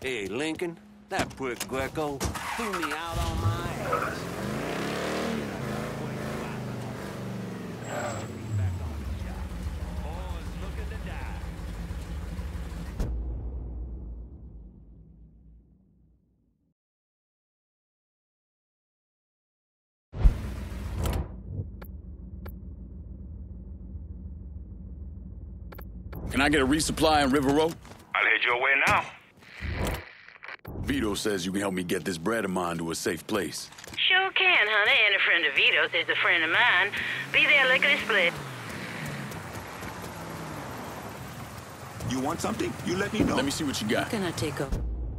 Hey, Lincoln, that prick Greco threw me out on my ass. Can I get a resupply in River Road? I'll head your way now. Vito says you can help me get this bread of mine to a safe place. Sure can, honey. And a friend of Vito's is a friend of mine. Be there lickety-split. You want something? You let me know. Let me see what you got. Can I take a...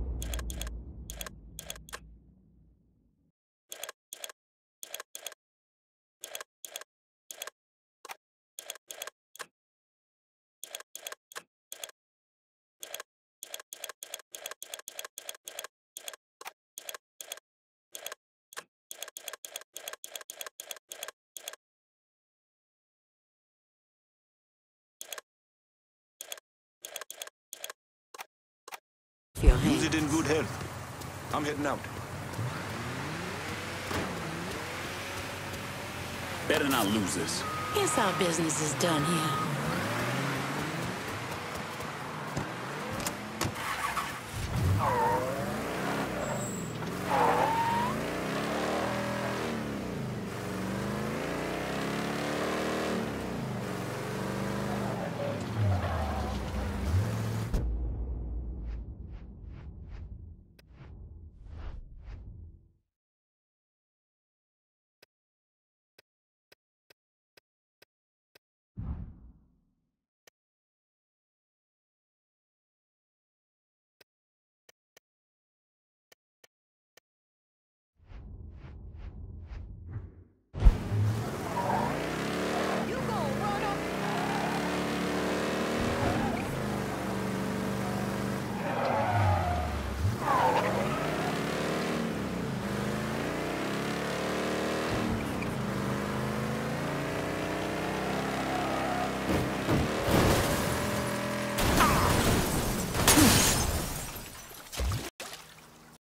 Use it in good health. I'm heading out. Better not lose this. Guess our business is done here.